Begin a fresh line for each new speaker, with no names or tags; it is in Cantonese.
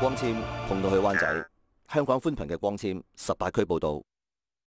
光纖通到去灣仔，香港寬頻嘅光纖18區報導。